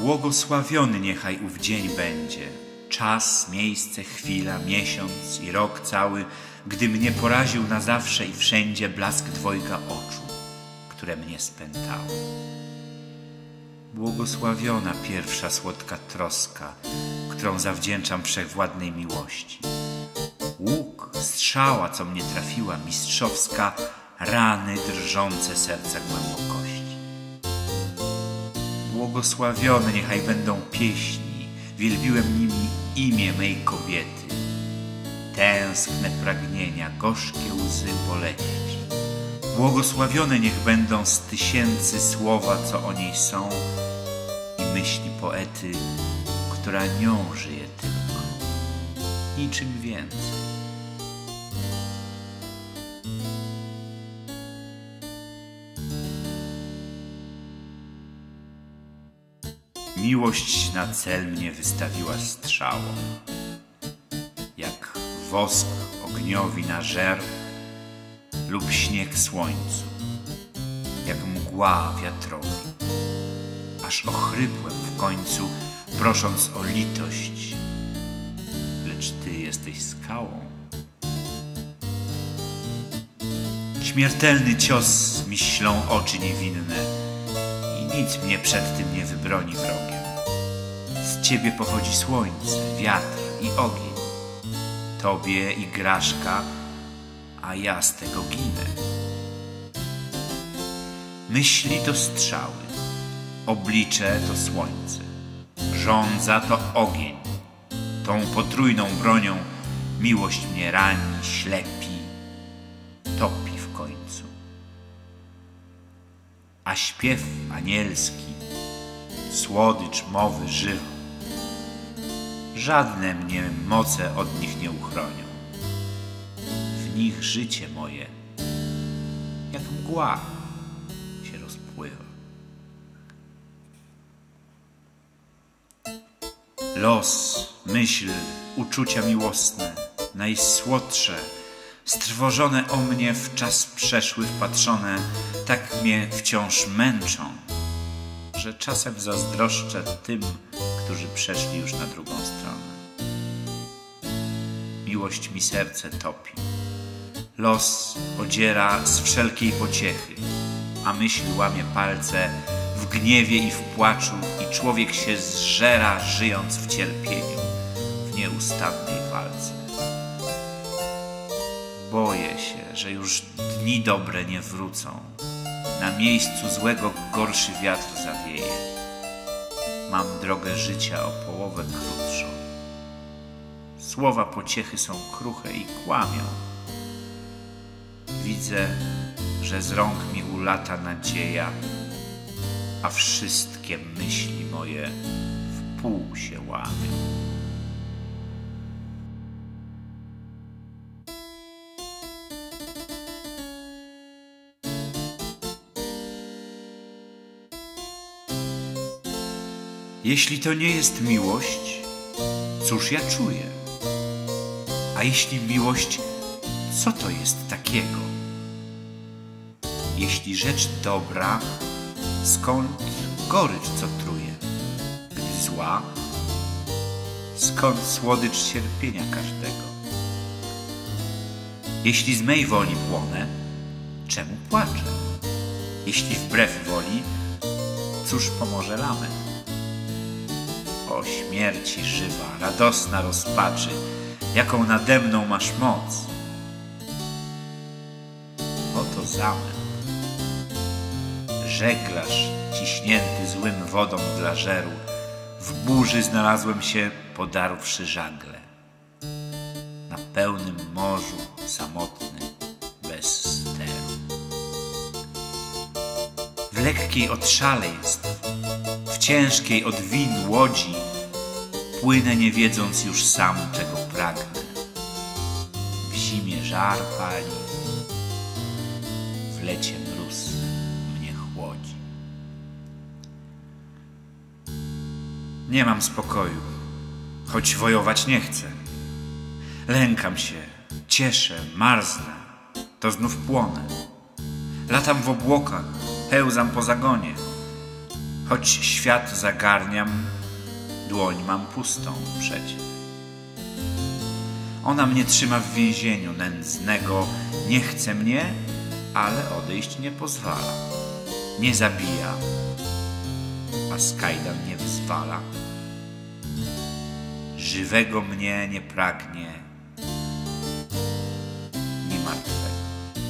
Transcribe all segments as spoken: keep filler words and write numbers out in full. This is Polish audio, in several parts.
Błogosławiony niechaj ów dzień będzie, czas, miejsce, chwila, miesiąc i rok cały, gdy mnie poraził na zawsze i wszędzie blask dwojga oczu, które mnie spętały. Błogosławiona pierwsza słodka troska, którą zawdzięczam wszechwładnej miłości. Łuk, strzała, co mnie trafiła, mistrzowska, rany drżące serca głębokości. Błogosławione niechaj będą pieśni, wielbiłem nimi imię mej kobiety. Tęskne pragnienia, gorzkie łzy boleści. Błogosławione niech będą z tysięcy słowa, co o niej są, i myśli poety, która nią żyje tylko, niczym więcej. Miłość na cel mnie wystawiła strzałą, jak wosk ogniowi na żer lub śnieg słońcu, jak mgła wiatrowi. Aż ochrypłem w końcu, prosząc o litość, lecz Ty jesteś skałą. Śmiertelny cios mi ślą oczy niewinne i nic mnie przed tym nie wybroni wrogiem. Z Ciebie pochodzi słońce, wiatr i ogień. Tobie igraszka, a ja z tego ginę. Myśli to strzały, oblicze to słońce, żądza to ogień. Tą potrójną bronią miłość mnie rani, ślepi, topi w końcu. A śpiew anielski, słodycz mowy żywa, żadne mnie moce od nich nie uchronią. W nich życie moje, jak mgła, się rozpływa. Los, myśl, uczucia miłosne, najsłodsze, strwożone o mnie w czas przeszły wpatrzone, tak mnie wciąż męczą, że czasem zazdroszczę tym, którzy przeszli już na drugą stronę. Miłość mi serce topi, los odziera z wszelkiej pociechy, a myśl łamie palce w gniewie i w płaczu i człowiek się zżera, żyjąc w cierpieniu, w nieustannej walce. Boję się, że już dni dobre nie wrócą, na miejscu złego gorszy wiatr zawieje. Mam drogę życia o połowę krótszą. Słowa pociechy są kruche i kłamią. Widzę, że z rąk mi ulata nadzieja, a wszystkie myśli moje w pół się łamią. Jeśli to nie jest miłość, cóż ja czuję? A jeśli miłość, co to jest takiego? Jeśli rzecz dobra, skąd gorycz, co truje? Gdy zła, skąd słodycz cierpienia każdego? Jeśli z mej woli płonę, czemu płaczę? Jeśli wbrew woli, cóż pomoże lament? O śmierci żywa, radosna rozpaczy, jaką nade mną masz moc. Oto zamęt. Żeglarz ciśnięty złym wodą dla żeru, w burzy znalazłem się, podarłszy żagle. Na pełnym morzu samotny, bez steru. W lekkiej od szaleństw, w ciężkiej od win łodzi płynę, nie wiedząc już sam, czego pragnę. W zimie żar pali, w lecie mróz mnie chłodzi. Nie mam spokoju, choć wojować nie chcę. Lękam się, cieszę, marznę, to znów płonę. Latam w obłokach, pełzam po zagonie. Choć świat zagarniam, dłoń mam pustą przecie. Ona mnie trzyma w więzieniu nędznego, nie chce mnie, ale odejść nie pozwala. Nie zabija, a z kajdan nie wyzwala. Żywego mnie nie pragnie, ni martwego.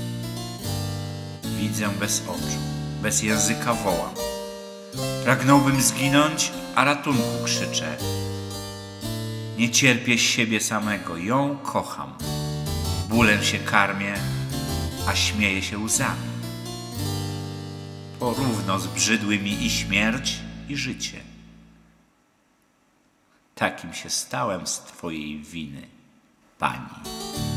Widzę bez oczu, bez języka wołam. Pragnąłbym zginąć, a ratunku krzyczę. Nie cierpię siebie samego, ją kocham. Bólem się karmię, a śmieję się łzami. Porówno zbrzydły mi i śmierć, i życie. Takim się stałem z Twojej winy, Pani.